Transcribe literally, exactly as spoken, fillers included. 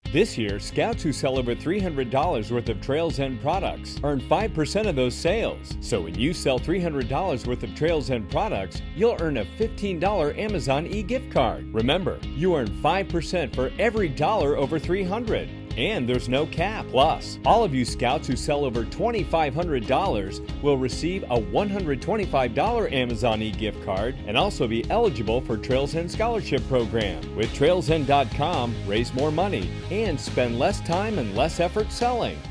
This year, Scouts who sell over three hundred dollars worth of Trails End products earn five percent of those sales. So when you sell three hundred dollars worth of Trails End products, you'll earn a fifteen dollar Amazon e-gift card. Remember, you earn five percent for every dollar over three hundred dollars. And there's no cap. Plus, all of you Scouts who sell over twenty-five hundred dollars will receive a one hundred twenty-five dollar Amazon e-gift card and also be eligible for Trails End Scholarship Program. With Trails End dot com, raise more money and spend less time and less effort selling.